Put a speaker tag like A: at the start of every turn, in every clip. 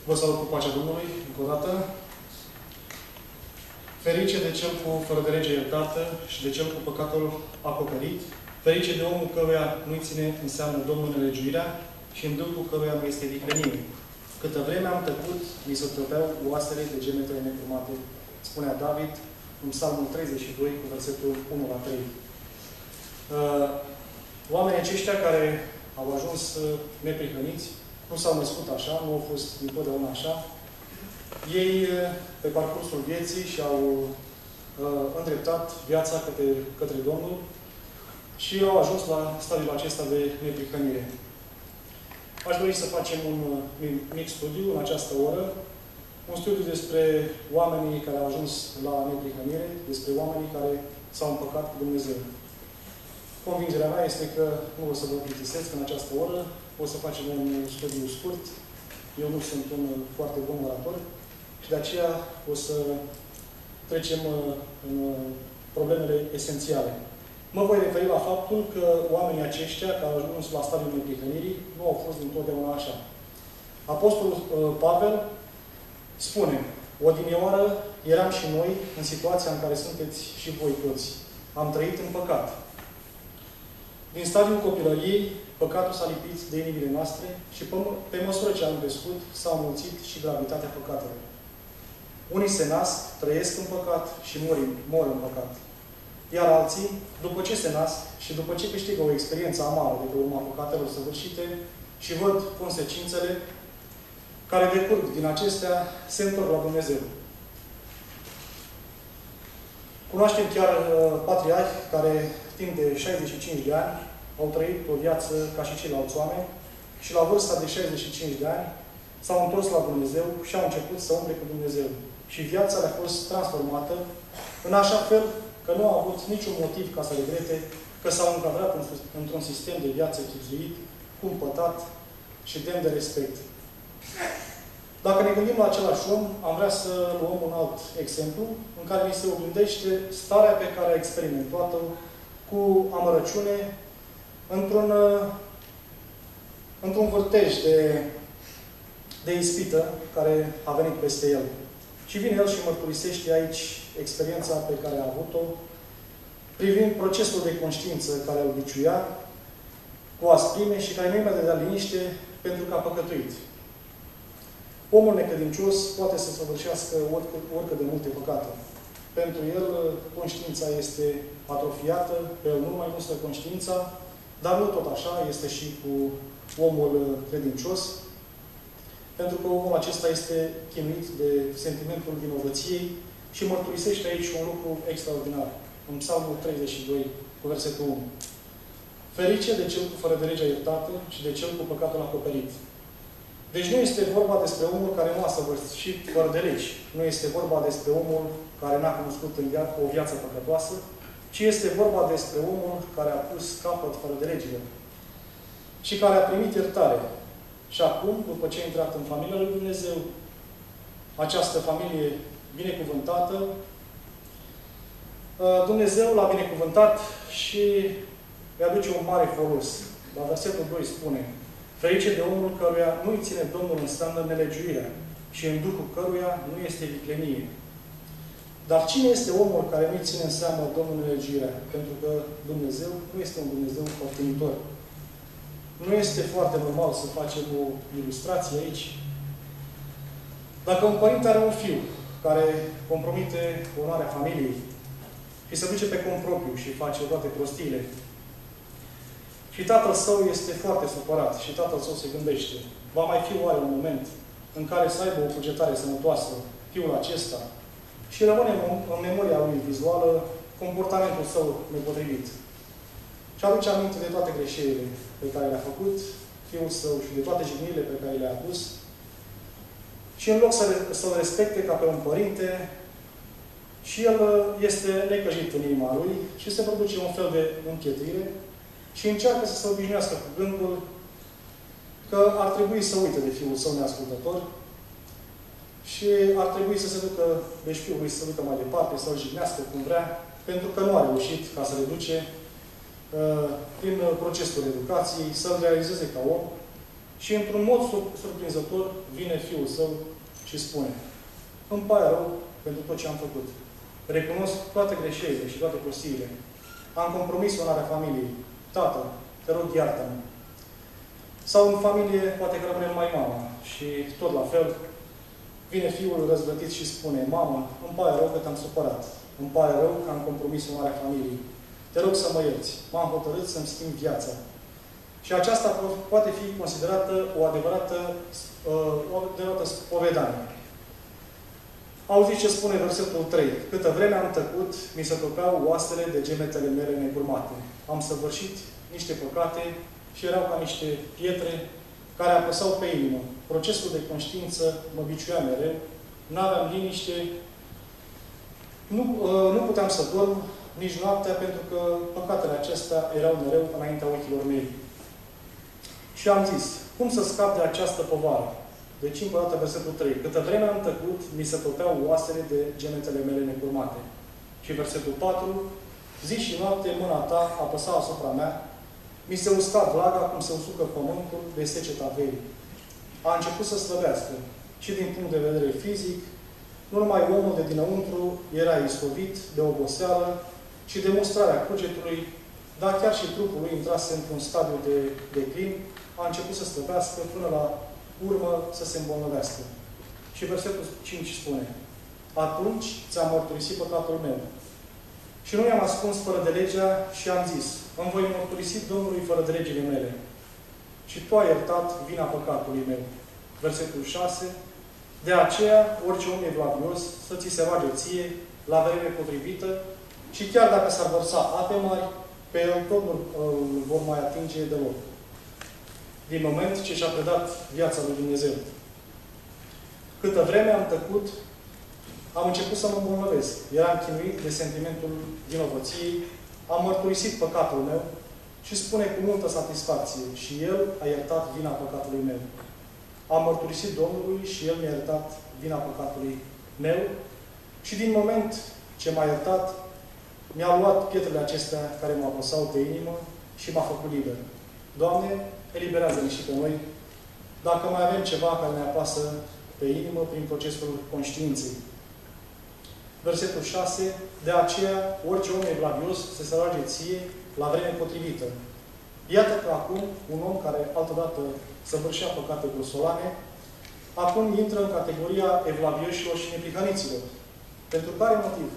A: Vă salut cu pacea Domnului, încă o dată. Ferice de cel cu fără de lege iertată și de cel cu păcatul acoperit. Ferice de omul căruia nu-i ține în seamă Domnul nelegiuirea și în duhul căruia nu este viclenie. Câtă vreme am tăcut, mi se tăpeau oasele de gemetele necurmate, spunea David în Psalmul 32, cu versetul 1 la 3. Oamenii aceștia care au ajuns neprihăniți, nu s-au născut așa, nu au fost întotdeauna așa. Ei, pe parcursul vieții, și-au îndreptat viața către Domnul și au ajuns la stadiul acesta de neprihănire. Aș dori să facem un mic studiu în această oră, un studiu despre oamenii care au ajuns la neprihănire, despre oamenii care s-au împăcat cu Dumnezeu. Convingerea mea este că nu o să vă plictisesc în această oră, o să facem un studiu scurt. Eu nu sunt un foarte bun orator și de aceea o să trecem în problemele esențiale. Mă voi referi la faptul că oamenii aceștia care au ajuns la stadiul neprihănirii nu au fost întotdeauna așa. Apostolul Pavel spune: odinioară eram și noi în situația în care sunteți și voi toți. Am trăit în păcat. Din stadiul copilăriei, păcatul s-a lipit de inimile noastre și pe măsură ce am crescut, s-a înmulțit și gravitatea păcatelor. Unii se nasc, trăiesc în păcat și mor în păcat. Iar alții, după ce se nasc și după ce câștigă o experiență amară de pe urma păcatelor săvârșite și văd consecințele care decurg din acestea, se întorc la Dumnezeu. Cunoaștem chiar patriarhi care, timp de 65 de ani, au trăit o viață ca și ceilalți oameni și la vârsta de 65 de ani s-au întors la Dumnezeu și au început să umble cu Dumnezeu. Și viața le-a fost transformată în așa fel că nu au avut niciun motiv ca să regrete că s-au încadrat într-un sistem de viață chibzuit, cumpătat și demn de respect. Dacă ne gândim la același om, am vrea să luăm un alt exemplu în care ni se oglindește starea pe care a experimentat-o cu amărăciune într-un vârtej de ispită care a venit peste el. Și vine el și mărturisește aici experiența pe care a avut-o, privind procesul de conștiință care îl biciuia cu asprime și care nu-i mai dădea liniște pentru că a păcătuit. Omul necredincios poate să săvârșească oricât de multe păcate. Pentru el, conștiința este atrofiată, pe el nu mai mustră conștiința, dar nu tot așa este și cu omul credincios, pentru că omul acesta este chinuit de sentimentul vinovăției și mărturisește aici un lucru extraordinar. În Psalmul 32, cu versetul 1. Ferice de cel cu fără de legea iertată și de cel cu păcatul acoperit. Deci nu este vorba despre omul care nu a săvârșit fără de legi. Nu este vorba despre omul care n-a cunoscut o viață păcătoasă, ci este vorba despre omul care a pus capăt fără de legile și care a primit iertare. Și acum, după ce a intrat în familia lui Dumnezeu, această familie binecuvântată, Dumnezeu l-a binecuvântat și îi aduce un mare folos. La versetul 2 spune: ferice de omul căruia nu-i ține Domnul în seamă nelegiuirea și în duhul căruia nu este viclenie. Dar cine este omul care nu-i ține în seamă Domnul nelegiuirea? Pentru că Dumnezeu nu este un Dumnezeu părtinitor. Nu este foarte normal să facem o ilustrație aici. Dacă un părinte are un fiu care compromite onoarea familiei și se duce pe cont propriu și face toate prostiile, și tatăl său este foarte supărat și tatăl său se gândește: va mai fi oare un moment în care să aibă o cugetare sănătoasă fiul acesta? Și rămâne în memoria lui vizuală comportamentul său nepotrivit. Și aduce aminte de toate greșelile pe care le-a făcut fiul său și de toate jignirile pe care le-a adus. Și în loc să-l respecte ca pe un părinte, și el este necăjit în inima lui și se produce un fel de închetire și încearcă să se obișnuiască cu gândul că ar trebui să uite de fiul său neascultător și ar trebui să se ducă, deci fiul lui să se ducă mai departe, să-l jignească cum vrea, pentru că nu a reușit ca să reduce prin procesul educației, să-l realizeze ca om Și într-un mod surprinzător vine fiul său și spune: îmi pare rău pentru tot ce am făcut. Recunosc toate greșelile și toate prostiile. Am compromis onoarea familiei. Tată, te rog, iartă-mă. Sau în familie poate că rămâne numai mama. Și tot la fel, vine fiul răzvătit și spune: mamă, îmi pare rău că te-am supărat. Îmi pare rău că am compromis onoarea familiei. Te rog să mă ierți. M-am hotărât să-mi schimb viața. Și aceasta poate fi considerată o adevărată spovedanie. Auziți ce spune versetul 3. Câtă vreme am tăcut, mi se topeau oasele de gemetele mele negurmate. Am săvârșit niște păcate și erau ca niște pietre care apăsau pe inimă. Procesul de conștiință mă biciuia mereu, n-aveam liniște, nu puteam să dorm nici noaptea, pentru că păcatele acestea erau mereu înaintea ochilor mei. Și am zis: cum să scap de această povară? Deci, încă o dată, versetul 3. Câtă vreme am tăcut, mi se topeau oasele de gemetele mele negurmate. Și versetul 4. Zi și noapte mâna ta apăsa asupra mea, mi se usca vlaga cum se usucă pământul de seceta verii. A început să slăbească și din punct de vedere fizic, nu numai omul de dinăuntru era istovit de oboseală și de mustrarea cugetului, dar chiar și trupul lui intrase într-un stadiu de declin, a început să slăbească până la urmă să se îmbolnăvească. Și versetul 5 spune: atunci ți-am mărturisit păcatul meu. Și nu i-am ascuns fără de legea și am zis: îmi voi mărturisi Domnului fără de legile mele. Și tu ai iertat vina păcatului meu. Versetul 6. De aceea, orice om evlavios să ți se roage ție la vreme potrivită și chiar dacă s-ar vărsa ape mari, pe el tot nu vor mai atinge deloc. Din moment ce și-a predat viața lui Dumnezeu. Câtă vreme am tăcut, am început să mă îmbolnăvesc. Eram chinuit de sentimentul vinovăției, am mărturisit păcatul meu și spune cu multă satisfacție: și El a iertat vina păcatului meu. Am mărturisit Domnului și El mi-a iertat vina păcatului meu și din moment ce m-a iertat, mi-a luat pietrele acestea care mă apăsau pe inimă și m-a făcut liber. Doamne, eliberează-ne și pe noi, dacă mai avem ceva care ne apasă pe inimă prin procesul conștiinței. Versetul 6. De aceea, orice om evlavios să se roage ție la vreme potrivită. Iată că acum, un om care altădată săvârșea păcate grosolane, acum intră în categoria evlavioșilor și neprihăniților. Pentru care motiv?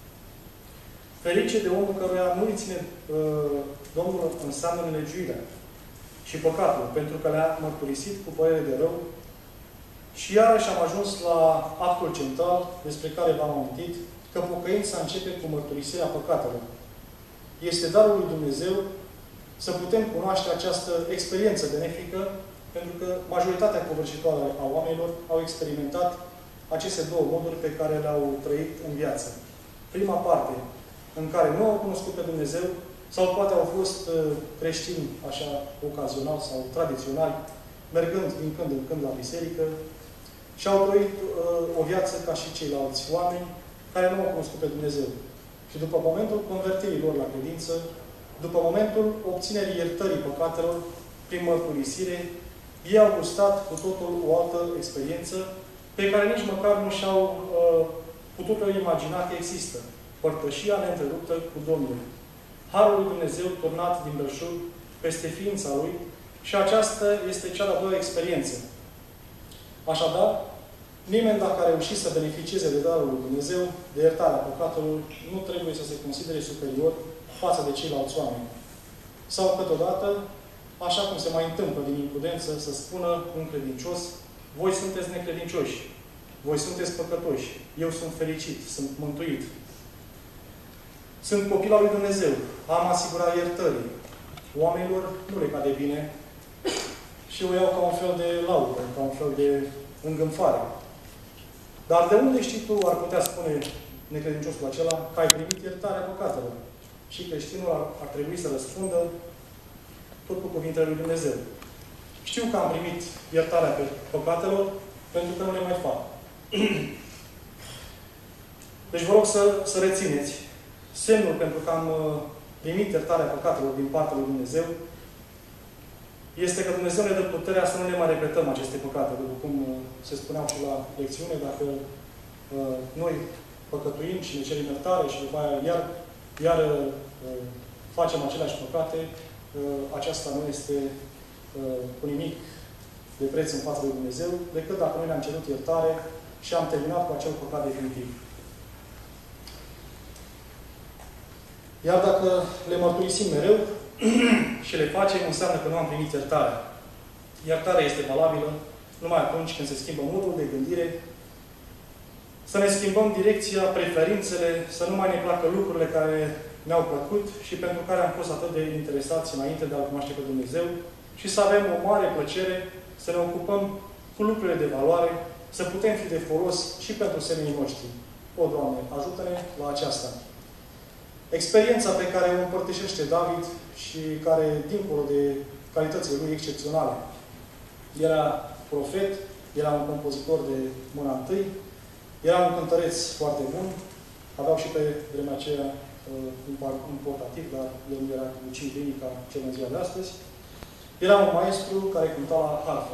A: Ferice de omul căruia nu-i ține Domnul înseamnă nelegiuirea și păcatul, pentru că le-a mărturisit cu părere de rău. Și iarăși am ajuns la actul central, despre care v-am amintit, că pocăința începe cu mărturisirea păcatelor. Este darul lui Dumnezeu să putem cunoaște această experiență benefică, pentru că majoritatea covârșitoare a oamenilor au experimentat aceste două moduri pe care le-au trăit în viață. Prima parte, în care nu au cunoscut pe Dumnezeu, sau poate au fost creștini, așa, ocazional sau tradiționali, mergând din când în când la biserică, și au trăit o viață ca și ceilalți oameni care nu au cunoscut pe Dumnezeu. Și după momentul convertirii lor la credință, după momentul obținerii iertării păcatelor prin mărturisire, ei au gustat cu totul o altă experiență pe care nici măcar nu și-au putut-o imagina că există. Părtășia neîntreruptă cu Domnul. Harul lui Dumnezeu turnat din belșug peste ființa Lui și aceasta este cea de-a doua experiență. Așadar, nimeni dacă a reușit să beneficieze de darul lui Dumnezeu, de iertarea păcatelor, nu trebuie să se considere superior față de ceilalți oameni. Sau câteodată, așa cum se mai întâmplă din imprudență, să spună un credincios: voi sunteți necredincioși, voi sunteți păcătoși, eu sunt fericit, sunt mântuit. Sunt copil al lui Dumnezeu, am asigurat iertării. Oamenilor nu le cade bine și o iau ca un fel de laudă, ca un fel de îngânfare. Dar de unde știi tu, ar putea spune necredinciosul acela, că ai primit iertarea păcatelor? Și creștinul ar trebui să răspundă tot cu cuvintele lui Dumnezeu. Știu că am primit iertarea păcatelor pentru că nu le mai fac. Deci vă rog să rețineți semnul pentru că am primit iertarea păcatelor din partea lui Dumnezeu este că Dumnezeu ne dă puterea să nu ne mai repetăm aceste păcate. După cum se spuneau și la lecțiune, dacă noi păcătuim și ne cerem iertare și după aia iar facem aceleași păcate, aceasta nu este cu nimic de preț în fața lui Dumnezeu, decât dacă noi ne-am cerut iertare și am terminat cu acel păcat definitiv. Iar dacă le mărturisim mereu și le facem, înseamnă că nu am primit iertare. Iertarea este valabilă numai atunci când se schimbă modul de gândire, să ne schimbăm direcția, preferințele, să nu mai ne placă lucrurile care ne-au plăcut și pentru care am fost atât de interesați înainte de a-L cunoaște pe Dumnezeu și să avem o mare plăcere să ne ocupăm cu lucrurile de valoare, să putem fi de folos și pentru semenii noștri. O, Doamne, ajută-ne la aceasta. Experiența pe care o împărtășește David și care, dincolo de calitățile lui excepționale, era profet, era un compozitor de mâna întâi, era un cântăreț foarte bun, aveau și pe vremea aceea un portativ, dar el nu era cu 5 linii ca cel în ziua de astăzi. Era un maestru care cânta la harfă.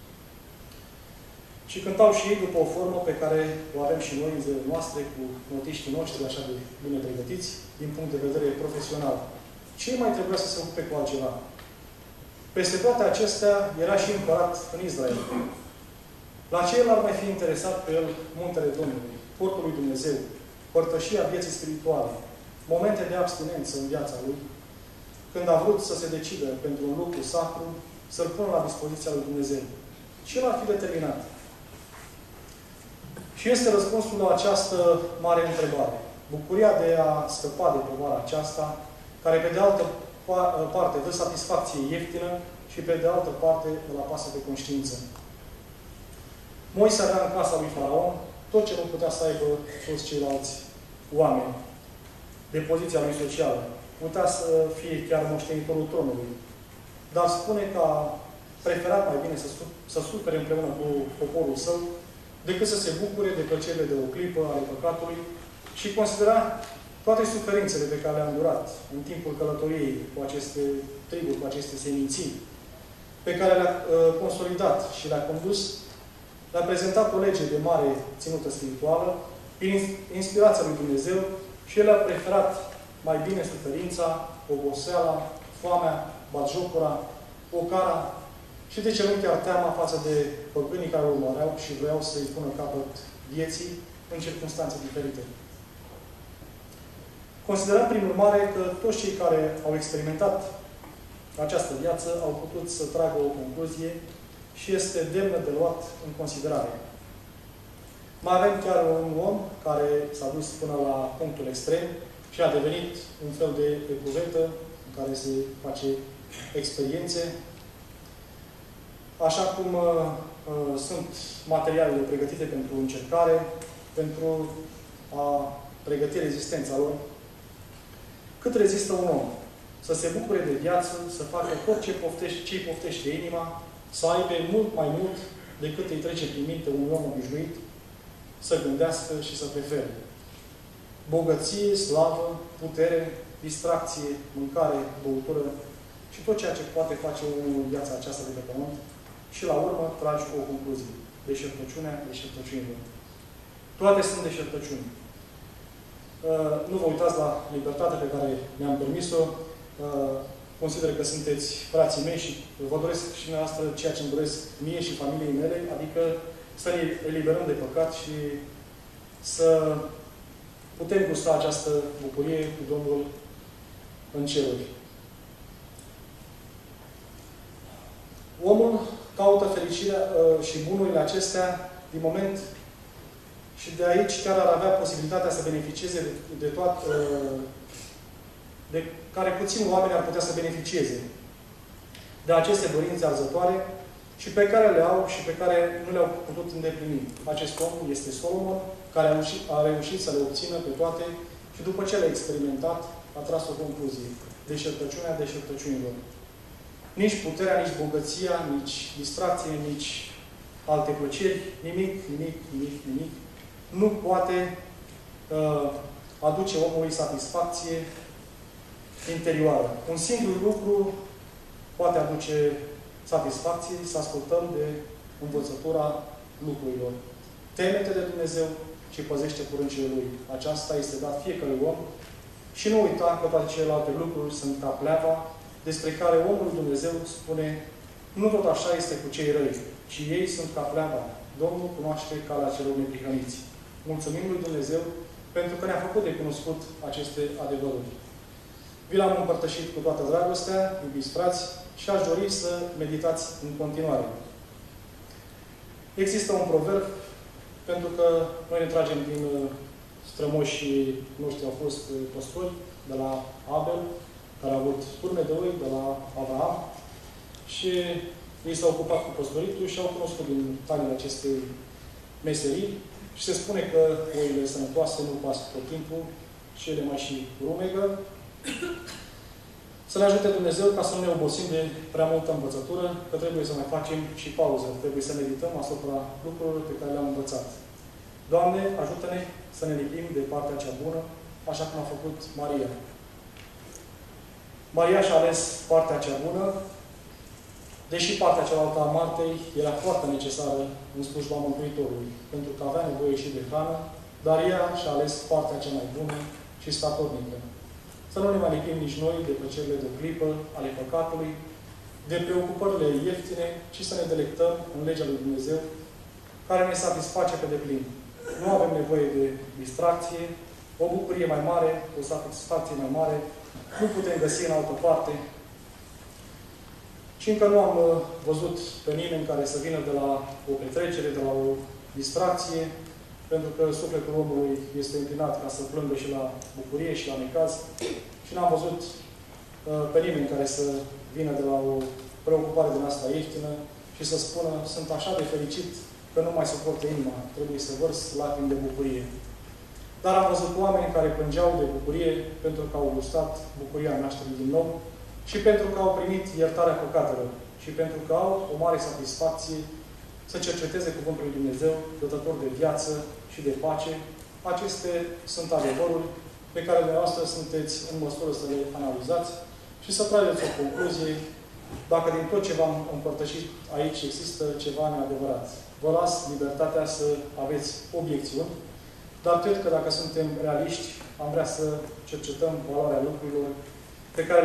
A: Și cântau și ei după o formă pe care o avem și noi în zilele noastre, cu notiștii noștri așa de bine pregătiți, din punct de vedere profesional. Ce mai trebuia să se ocupe cu altceva? Peste toate acestea era și împărat în Israel. La ce el ar mai fi interesat pe el muntele Domnului, cortul lui Dumnezeu, părtășia vieții spirituale, momente de abstinență în viața lui, când a vrut să se decidă pentru un lucru sacru, să-l pună la dispoziția lui Dumnezeu. Și el ar fi determinat. Și este răspunsul la această mare întrebare. Bucuria de a scăpa de povara aceasta, care pe de altă parte dă satisfacție ieftină și pe de altă parte îl apasă pe conștiință. Moise avea în casa lui Faraon tot ce nu putea să aibă toți ceilalți oameni de poziția lui socială. Putea să fie chiar moștenitorul tronului. Dar spune că a preferat mai bine să sufere împreună cu poporul său decât să se bucure de plăcerile de o clipă ale păcatului și considera toate suferințele pe care le-a îndurat în timpul călătoriei cu aceste triburi, cu aceste seminții, pe care le-a consolidat și le-a condus, le-a prezentat o lege de mare ținută spirituală, prin inspirația lui Dumnezeu, și el a preferat mai bine suferința, oboseala, foamea, batjocura, ocara și de ce nu chiar teama față de păgânii care îl urmăreau și vreau să-i pună capăt vieții în circunstanțe diferite. Considerăm, prin urmare, că toți cei care au experimentat această viață au putut să tragă o concluzie și este demnă de luat în considerare. Mai avem chiar un om care s-a dus până la punctul extrem și a devenit un fel de ecuvetă în care se face experiențe. Așa cum sunt materialele pregătite pentru încercare, pentru a pregăti rezistența lor. Cât rezistă un om? Să se bucure de viață, să facă tot ce-i poftește inima, să aibă mult mai mult decât îi trece prin minte un om obișnuit, să gândească și să prefere. Bogăție, slavă, putere, distracție, mâncare, băutură și tot ceea ce poate face omul în viața aceasta de pe pământ și la urmă tragi o concluzie. Deșertăciunea deșertăciunilor. Toate sunt deșertăciuni. Nu vă uitați la libertatea pe care mi-am permis-o. Consider că sunteți frații mei și vă doresc și dumneavoastră ceea ce îmi doresc mie și familiei mele, adică să ne eliberăm de păcat și să putem gusta această bucurie cu Domnul în ceruri. Omul caută fericirea și bunurile acestea din moment și de aici chiar ar avea posibilitatea să beneficieze de toate de care puțini oameni ar putea să beneficieze de aceste dorințe arzătoare și pe care le au și pe care nu le-au putut îndeplini. Acest om este Solomon, care a reușit să le obțină pe toate și după ce le-a experimentat, a tras o concluzie. Deșertăciunea deșertăciunilor. Nici puterea, nici bogăția, nici distracție, nici alte plăceri, nimic nu poate aduce omului satisfacție interioară. Un singur lucru poate aduce satisfacție să ascultăm de învățătura lucrurilor. Teme-te de Dumnezeu și păzește poruncile Lui. Aceasta este dat fiecărui om și nu uita că toate celelalte lucruri sunt ca pleava despre care omul Dumnezeu spune: nu tot așa este cu cei răi, ci ei sunt ca pleava. Domnul cunoaște calea celor neprihăniți. Mulțumim lui Dumnezeu pentru că ne-a făcut de cunoscut aceste adevăruri. Vi l-am împărtășit cu toată dragostea, iubiți frați, și aș dori să meditați în continuare. Există un proverb, pentru că noi ne tragem din strămoșii noștri, au fost păstori, de la Abel, care a avut turme de oi, de la Abraham, și ei s-au ocupat cu păstoritul și au cunoscut din tainele acestei meserii. Și se spune că oile sănătoase nu pasă tot timpul și ele mai și rumegă. Să ne ajute Dumnezeu ca să nu ne obosim de prea multă învățătură, că trebuie să mai facem și pauză. Trebuie să medităm asupra lucrurilor pe care le-am învățat. Doamne, ajută-ne să ne lipim de partea cea bună, așa cum a făcut Maria. Maria și-a ales partea cea bună, deși partea cealaltă a Martei era foarte necesară în slujba Mântuitorului, pentru că avea nevoie și de hrană, dar ea și-a ales partea cea mai bună și statornică. Să nu ne mai lipim nici noi de plăcerile de o clipă ale păcatului, de preocupările ieftine, ci să ne delectăm în legea lui Dumnezeu, care ne satisface pe deplin. Nu avem nevoie de distracție, o bucurie mai mare, o satisfacție mai mare, nu putem găsi în altă parte. Și încă nu am văzut pe nimeni care să vină de la o petrecere, de la o distracție, pentru că sufletul omului este înclinat ca să plângă și la bucurie și la necaz. Și n-am văzut pe nimeni care să vină de la o preocupare din asta ieftină și să spună: sunt așa de fericit că nu mai suportă inima, trebuie să vărs lacrimi de bucurie. Dar am văzut oameni care plângeau de bucurie pentru că au gustat bucuria nașterii din nou și pentru că au primit iertarea păcatelor și pentru că au o mare satisfacție să cerceteze Cuvântul lui Dumnezeu, dătător de viață și de pace. Aceste sunt adevăruri pe care dumneavoastră sunteți în măsură să le analizați și să trageți o concluzie dacă din tot ce v-am împărtășit aici există ceva neadevărat. Vă las libertatea să aveți obiecțiuni, dar cred că dacă suntem realiști, am vrea să cercetăm valoarea lucrurilor pe care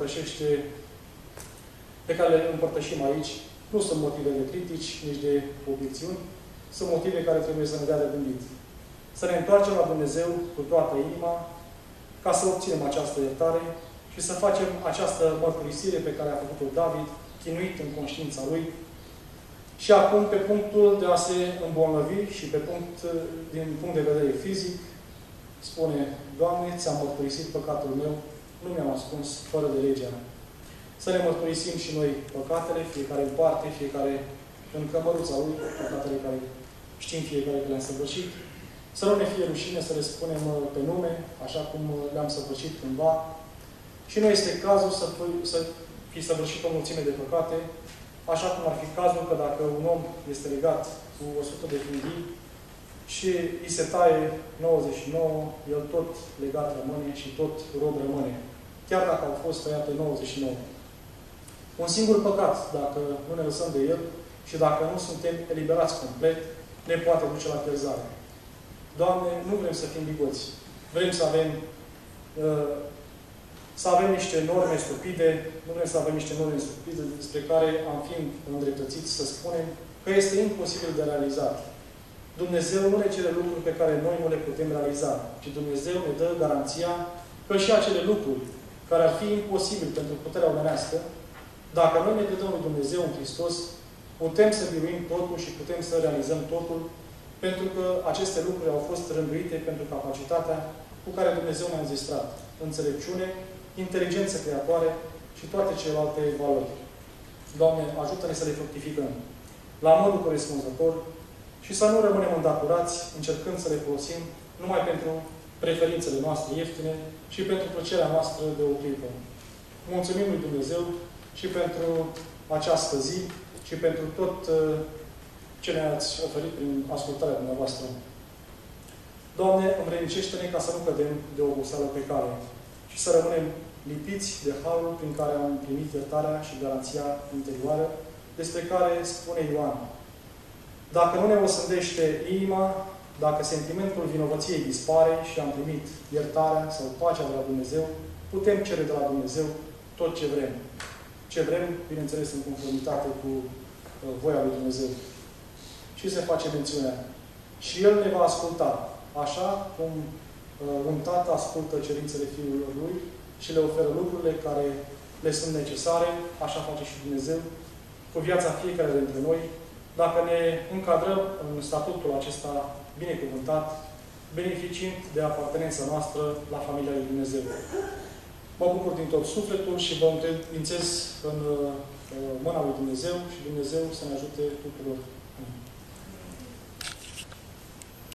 A: le împărtășim aici. Nu sunt motive de critici, nici de obiecțiuni. Sunt motive care trebuie să ne dea de gândit. Să ne întoarcem la Dumnezeu cu toată inima, ca să obținem această iertare și să facem această mărturisire pe care a făcut-o David, chinuit în conștiința lui. Și acum, pe punctul de a se îmbolnăvi și din punct de vedere fizic, spune: Doamne, ți-am mărturisit păcatul meu, nu mi-am ascuns fără de legea. Să ne mărturisim și noi păcatele, fiecare în parte, fiecare în cămăruța lui, păcatele care știm fiecare că le-am săvârșit. Să nu ne fie rușine să le spunem pe nume, așa cum le-am săvârșit cândva. Și nu este cazul să fi săvârșit o mulțime de păcate, așa cum ar fi cazul că dacă un om este legat cu 100 de fângii și îi se taie 99, el tot legat rămâne și tot rob rămâne. Chiar dacă au fost tăiate 99. Un singur păcat, dacă nu ne lăsăm de el și dacă nu suntem eliberați complet, ne poate duce la pierzare. Doamne, nu vrem să fim bigoți. Vrem să avem niște norme stupide, nu vrem să avem niște norme stupide despre care am fi îndreptățiți să spunem că este imposibil de realizat. Dumnezeu nu ne cere lucruri pe care noi nu le putem realiza, ci Dumnezeu ne dă garanția că și acele lucruri care ar fi imposibil pentru puterea omenească, dacă noi ne credem lui Dumnezeu în Hristos, putem să biruim totul și putem să realizăm totul, pentru că aceste lucruri au fost rânduite pentru capacitatea cu care Dumnezeu ne-a înzestrat. Înțelepciune, inteligență creatoare și toate celelalte valori. Doamne, ajută-ne să le fructificăm la modul corespunzător și să nu rămânem îndaturați încercând să le folosim numai pentru preferințele noastre ieftine și pentru plăcerea noastră de o clipă. Mulțumim lui Dumnezeu și pentru această zi și pentru tot ce ne-ați oferit prin ascultarea dumneavoastră. Doamne, îmbrănicește-ne ca să nu cădem de oboseală pe cale și să rămânem lipiți de harul prin care am primit iertarea și garanția interioară despre care spune Ioan: dacă nu ne osândește inima, dacă sentimentul vinovăției dispare și am primit iertarea sau pacea de la Dumnezeu, putem cere de la Dumnezeu tot ce vrem. Ce vrem, bineînțeles, în conformitate cu voia lui Dumnezeu. Și se face mențiunea: și El ne va asculta, așa cum un tată ascultă cerințele fiului lui și le oferă lucrurile care le sunt necesare, așa face și Dumnezeu cu viața fiecare dintre noi, dacă ne încadrăm în statutul acesta binecuvântat, beneficiind de apartenența noastră la familia lui Dumnezeu. Mă bucur din tot sufletul și vă încredințez în mâna lui Dumnezeu și Dumnezeu să ne ajute tuturor. Amin.